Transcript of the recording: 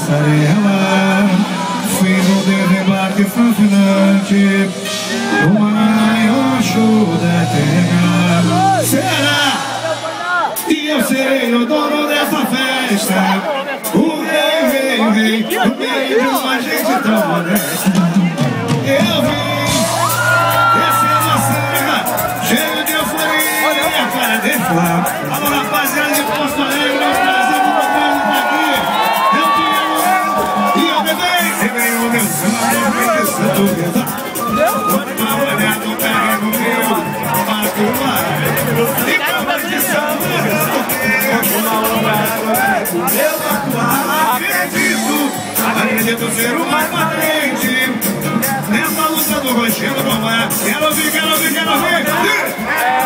passarela, fiz um desembarque fascinante, o maior show da terra. Será que eu serei o dono dessa festa? O rei, no meio de uma gente tão modesta. Eu vim descendo a serra, cheio de euforia para deflar. Alô, rapaziada de Porto Alegre, é um prazer muito grande estar aqui. Eu te amo e eu me venho o meu samba, de Santo Rezar. Uma olhada, um pé no meu, macular. E cama de Santo Rezar. Uma olhada, eu macular. Acredito ser o mais valente nessa luta do rochedo do mar. Quero ouvir, quero ouvir, quero ouvir.